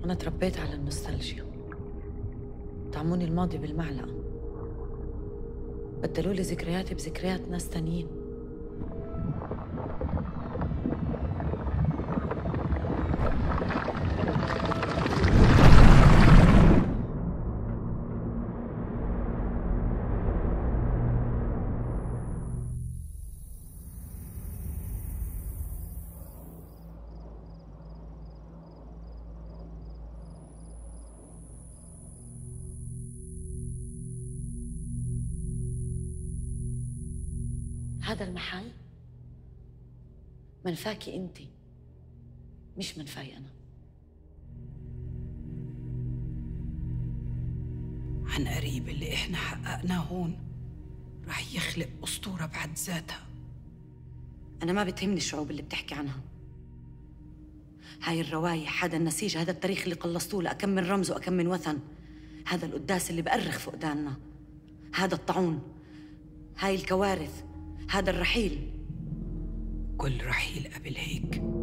أنا تربيت على النوستالجيا. طعموني الماضي بالمعلقة، بدلولي ذكرياتي بذكريات ناس تانيين. هذا المحل منفاكي انتي، مش منفاي انا. عن قريب اللي احنا حققناه هون رح يخلق أسطورة بعد ذاتها. انا ما بتهمني الشعوب اللي بتحكي عنها. هاي الروايح، هذا النسيج، هذا التاريخ اللي قلصتوه لأكم من رمز وأكم من وثن، هذا القداس اللي بأرخ فقداننا، هذا الطاعون، هاي الكوارث، هذا الرحيل. كل رحيل قبل هيك